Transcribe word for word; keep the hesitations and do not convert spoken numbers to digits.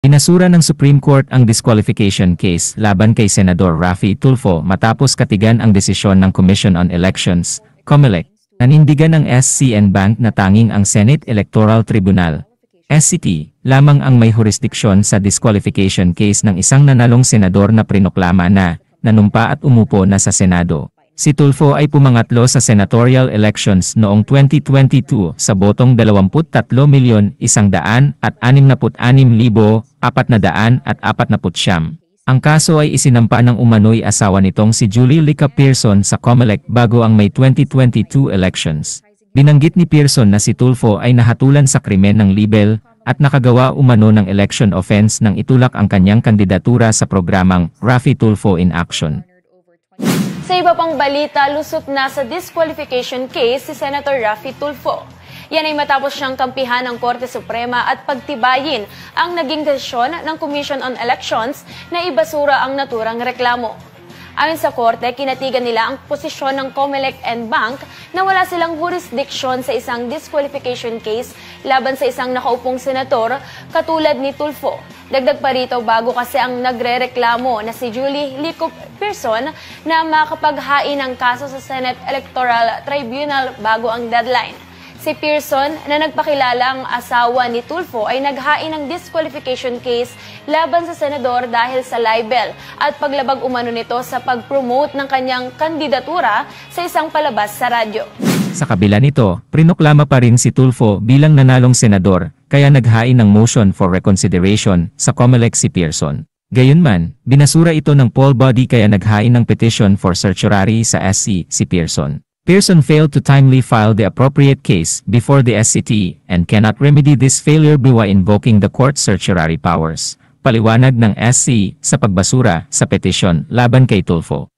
Binasura ng Supreme Court ang disqualification case laban kay Senador Raffy Tulfo matapos katigan ang desisyon ng Commission on Elections, COMELEC. Nanindigan ng S C N Bank na tanging ang Senate Electoral Tribunal, S C T, lamang ang may jurisdiksyon sa disqualification case ng isang nanalong senador na prinoklama na nanumpa at umupo na sa Senado. Si Tulfo ay pumangatlo sa senatorial elections noong twenty twenty-two sa botong dalawampu't tatlo milyon isang daan at anim na anim libo apat na daan at apat na siyam. Ang kaso ay isinampa ng umano'y asawa nitong si Julie Lica Pearson sa COMELEC bago ang May twenty twenty-two elections. Binanggit ni Pearson na si Tulfo ay nahatulan sa krimen ng libel at nakagawa umano ng election offense nang itulak ang kanyang kandidatura sa programang Raffy Tulfo in Action. Sa iba pang balita, lusot na sa disqualification case si Senator Raffy Tulfo. Yan ay matapos siyang kampihan ng Korte Suprema at pagtibayin ang naging desisyon ng Commission on Elections na ibasura ang naturang reklamo. Ayon sa Korte, kinatigan nila ang posisyon ng COMELEC and Bank na wala silang jurisdiction sa isang disqualification case laban sa isang nakaupong senator katulad ni Tulfo. Dagdag pa rito, bago kasi ang nagre-reklamo na si Julie Lica Pearson na makapaghain ng kaso sa Senate Electoral Tribunal bago ang deadline. Si Pearson, na nagpakilalang asawa ni Tulfo, ay naghain ng disqualification case laban sa senador dahil sa libel at paglabag umano nito sa pag-promote ng kanyang kandidatura sa isang palabas sa radyo. Sa kabila nito, prinoklama pa rin si Tulfo bilang nanalong senador, kaya naghain ng motion for reconsideration sa COMELEC si Pearson. Gayunman, binasura ito ng poll body kaya naghain ng petition for certiorari sa S C si Pearson. Pearson failed to timely file the appropriate case before the S C T and cannot remedy this failure by invoking the court's certiorari powers. Paliwanag ng S C sa pagbasura sa petisyon laban kay Tulfo.